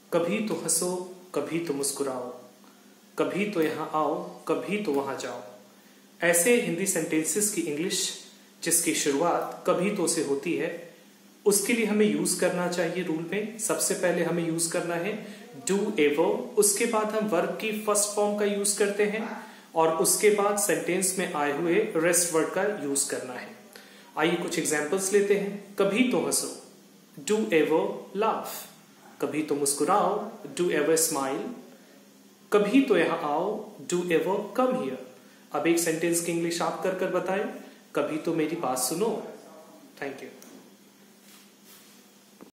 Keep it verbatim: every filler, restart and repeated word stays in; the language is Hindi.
कभी तो हंसो कभी तो मुस्कुराओ, कभी तो यहाँ आओ कभी तो वहां जाओ। ऐसे हिंदी सेंटेंसेस की इंग्लिश जिसकी शुरुआत कभी तो से होती है, उसके लिए हमें यूज करना चाहिए रूल में। सबसे पहले हमें यूज करना है डू एवर, उसके बाद हम वर्ब की फर्स्ट फॉर्म का यूज करते हैं और उसके बाद सेंटेंस में आए हुए रेस्ट वर्ड का यूज करना है। आइए कुछ एग्जांपल्स लेते हैं। कभी तो हंसो, डू एवर लाफ। कभी तो मुस्कुराओ, डू एवर स्माइल। कभी तो यहाँ आओ, डू एवर कम हियर। अब एक सेंटेंस की इंग्लिश आप कर कर बताएं। कभी तो मेरी बात सुनो। Thank you.